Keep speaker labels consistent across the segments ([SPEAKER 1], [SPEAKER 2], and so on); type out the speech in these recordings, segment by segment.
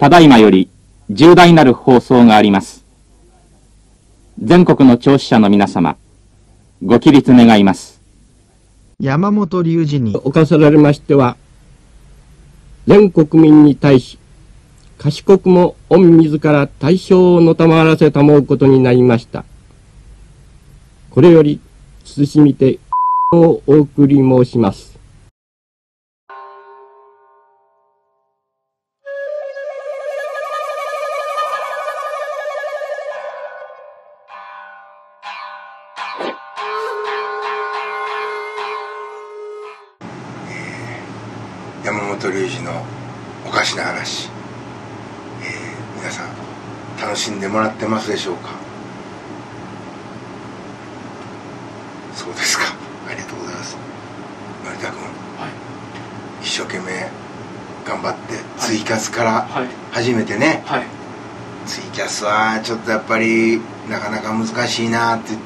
[SPEAKER 1] ただいまより重大なる放送があります。全国の聴取者の皆様、ご起立願います。
[SPEAKER 2] 山本龍二に
[SPEAKER 3] 侵されましては、全国民に対し、賢くも御自ら大正をのたまわらせたもうことになりました。これより、慎みて、をお送り申します。
[SPEAKER 4] 山本龍二のおかしな話、皆さん楽しんでもらってますでしょうか。そうですか、ありがとうございます。成田君、一生懸命頑張ってツイキャスから初めてね、ツイキャスはちょっとやっぱりなかなか難しいなって言って、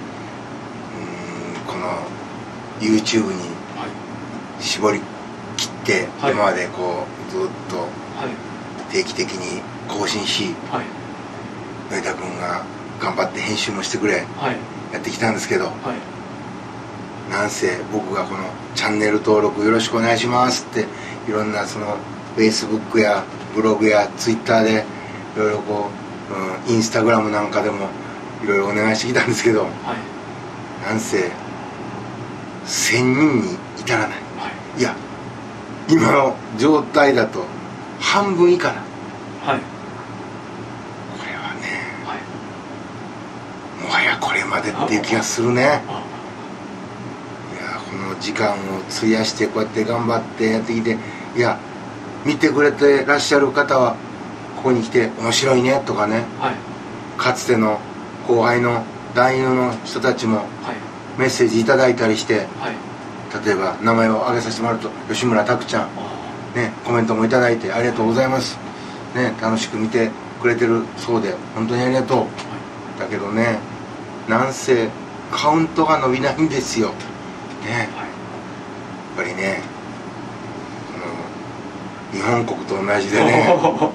[SPEAKER 4] この YouTube に絞り切って今までこうずっと定期的に更新し、成田君が頑張って編集もしてくれ、やってきたんですけど、なんせ僕がこのチャンネル登録よろしくお願いしますっていろんなその Facebook やブログや Twitter でいろいろこう、Instagram なんかでもいろいろお願いしてきたんですけど、なんせ1000人に至らない、いや今の状態だと半分以下だ、これはね、もはやこれまでっていう気がするね。いやこの時間を費やしてこうやって頑張ってやってきて、いや見てくれてらっしゃる方はここに来て面白いねとかね、かつての後輩の男優の人たちもメッセージいただいたりして、例えば名前を挙げさせてもらうと吉村拓ちゃん、ね、コメントもいただいてありがとうございます、ね、楽しく見てくれてるそうで本当にありがとう、だけどね、なんせカウントが伸びないんですよ、ね、やっぱりね、日本国と同じでね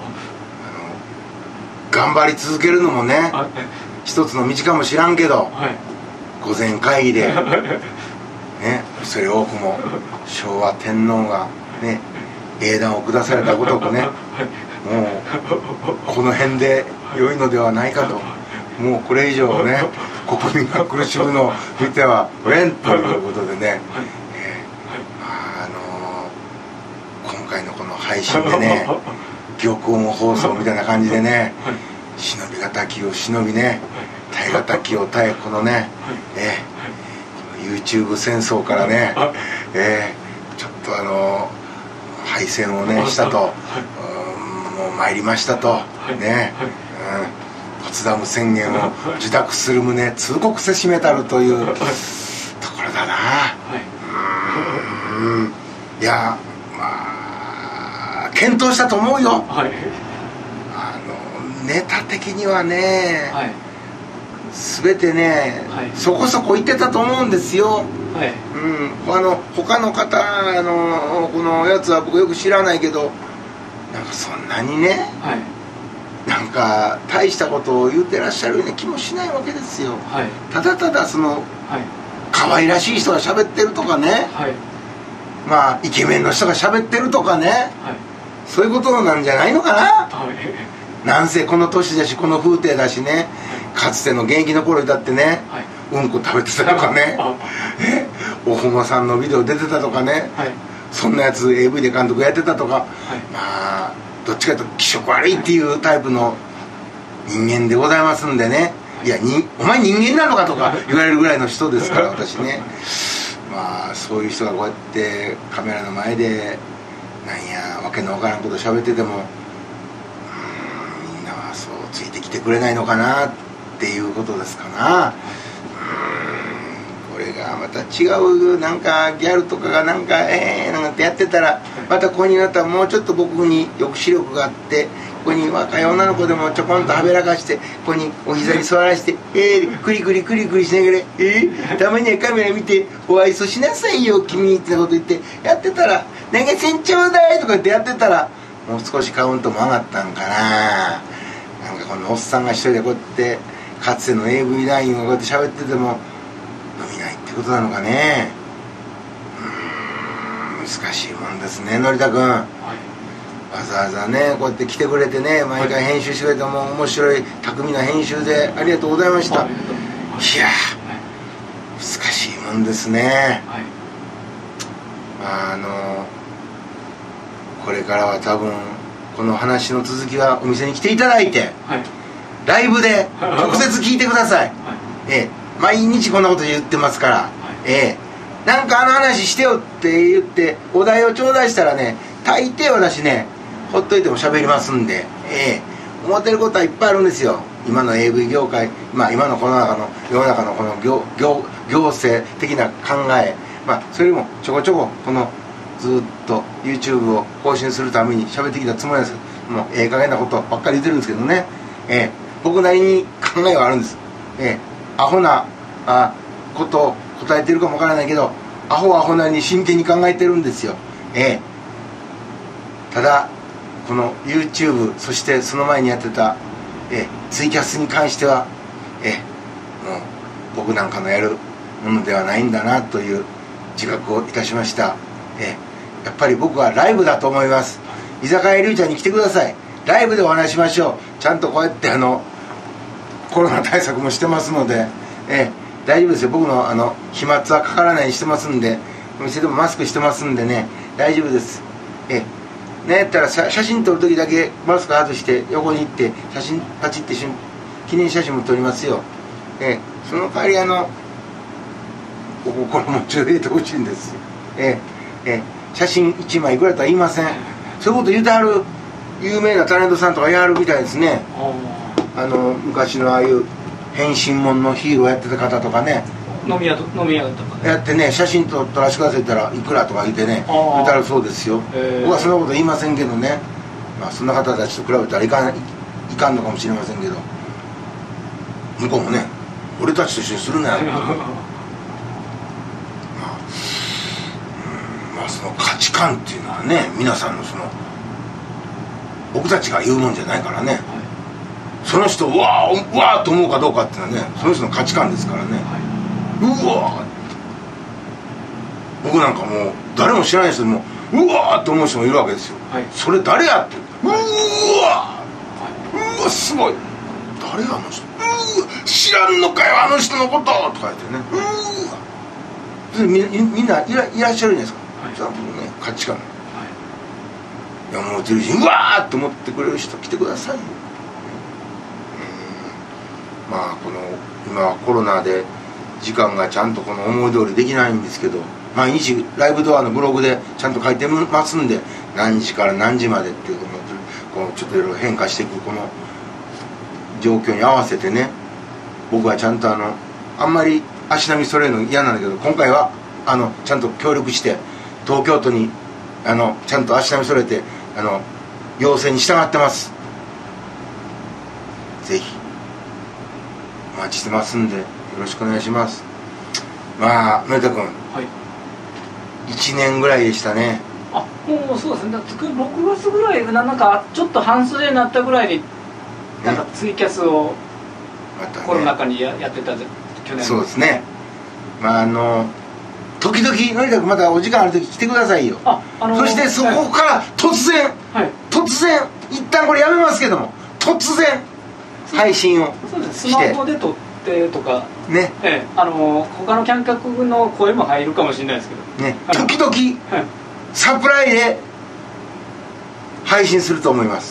[SPEAKER 4] 頑張り続けるのもね一つの道かもしらんけど、御前会議でね、それ多くも昭和天皇がね英断を下されたごとくね、もうこの辺で良いのではないかと、もうこれ以上ね国民が苦しむのを見てはおれんということでね、今回のこの配信でね玉音放送みたいな感じでね、忍び難きを忍びね、耐え難きを耐え、このね、YouTube 戦争からね、ちょっと敗戦をねしたと、もう参りましたとね、ポツダム宣言を受諾する旨通告せしめたるというところだな。いやまあ検討したと思うよ、ネタ的にはね、全てね、そこそこ言ってたと思うんですよ、他の方このやつは僕よく知らないけど、なんかそんなにね、なんか大したことを言ってらっしゃるような気もしないわけですよ、ただただその、可愛らしい人が喋ってるとかね、まあイケメンの人が喋ってるとかね、そういうことなんじゃないのかな、なんせこの年だしこの風景だしね、かつての現役の頃だってね、うんこ食べてたとかね、おほまさんのビデオ出てたとかね、そんなやつ AV で監督やってたとか、まあどっちかというと気色悪いっていうタイプの人間でございますんでね、いやお前人間なのかとか言われるぐらいの人ですから私ね、まあそういう人がこうやってカメラの前でなんやわけのわからんこと喋ってても、みんなはそうついてきてくれないのかなっていうことですかな。これがまた違うなんかギャルとかがなんかなんてやってたら、またここになったらもうちょっと僕に抑止力があって、ここに若い女の子でもちょこんとはべらかして、ここにお膝に座らせてクリクリクリクリしながらたまにはカメラ見てお愛想しなさいよ君ってなこと言ってやってたら、なんかせんちょうだいとかってやってたら、 もう少しカウントも上がったんかな。なんかこのおっさんが一人でこうやってかつての AV ラインをこうやって喋ってても伸びないってことなのかね。難しいもんですね、のりたくん。わざわざねこうやって来てくれてね、毎回編集してくれて、も面白い巧みな編集でありがとうございました。いや難しいもんですね。これからは多分この話の続きはお店に来ていただいて、ライブで直接聞いてください。毎日こんなこと言ってますから、なんか話してよって言ってお題を頂戴したらね、大抵私ねほっといても喋りますんで、思ってることはいっぱいあるんですよ。今の AV 業界、今の世の中のこの行政的な考え、それもちょこちょここのずっと YouTube を更新するために喋ってきたつもりなんですけど、もう加減なことばっかり言ってるんですけどね、僕なりに考えはあるんです。アホなことを答えてるかもわからないけど、アホはアホなりに真剣に考えてるんですよ。ただこの YouTube、 そしてその前にやってた、ツイキャスに関しては、もう僕なんかのやるものではないんだなという自覚をいたしました。やっぱり僕はライブだと思います。居酒屋りゅうちゃんに来てください。ライブでお話しましょう。ちゃんとこうやってコロナ対策もしてますので、大丈夫ですよ。僕の飛沫はかからないようにしてますんで、お店でもマスクしてますんでね、大丈夫です。ねやったら写真撮る時だけマスク外して横に行って写真パチって記念写真も撮りますよ。その代わりこれもちょっと入れてほしいんです。写真1枚いくらとは言いません。そういうこと言うてはる有名なタレントさんとかやはるみたいですね。昔のああいう変身もんのヒーローやってた方とかね、
[SPEAKER 5] 飲み屋とか
[SPEAKER 4] やってね、写真撮らせてくださいって言ったらいくらとか言ってね言うてはるそうですよ。僕はそんなこと言いませんけどね、そんな方たちと比べたらいかんのかもしれませんけど、向こうもね俺たちと一緒にするなよその価値観っていうのはね、皆さんの僕たちが言うもんじゃないからね、その人うわーと思うかどうかっていうのはね、その人の価値観ですからね。うわー、僕なんかもう誰も知らない人でもうわーって思う人もいるわけですよ。それ誰やって、うわすごい、誰やあの人、知らんのかよあの人のこととか言ってね、みんないらっしゃるじゃないですか。じゃあ僕ね価値観、山本龍二うわーって思ってくれる人来てくださいよ。今はコロナで時間がちゃんとこの思い通りできないんですけど、毎日ライブドアのブログでちゃんと書いてますんで、何時から何時までっていうこのちょっといろいろ変化していくこの状況に合わせてね、僕はちゃんとあんまり足並み揃えるの嫌なんだけど、今回はちゃんと協力して東京都にちゃんと足並み揃えて要請に従ってます。ぜひお待ちしてますんでよろしくお願いします。のりたくん、1年ぐらいでしたね。
[SPEAKER 5] もうそうですね、6月ぐらいなんかちょっと半袖になったぐらいになんかツイキャスをコロナ禍にやってた去年。
[SPEAKER 4] そうですね。時々のりたくんまたお時間ある時来てくださいよ。そしてそこから突然一旦これやめますけども、突然配信を
[SPEAKER 5] スマホで撮ってとかね、他の観客の声も入るかもしれないですけどね、
[SPEAKER 4] 時々サプライで配信すると思います。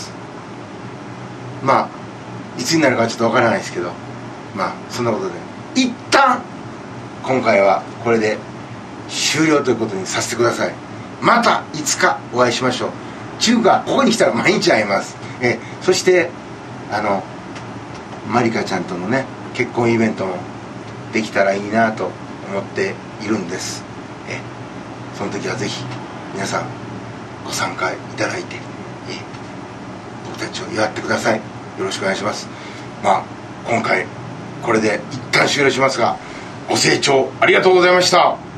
[SPEAKER 4] いつになるかちょっとわからないですけど、そんなことで一旦今回はこれで終了ということにさせてください。またいつかお会いしましょう。中華ここに来たら毎日会います。そしてまりかちゃんとのね結婚イベントもできたらいいなと思っているんです。その時はぜひ皆さんご参加いただいて、僕たちを祝ってください。よろしくお願いします。今回これで一旦終了しますが、ご清聴ありがとうございました。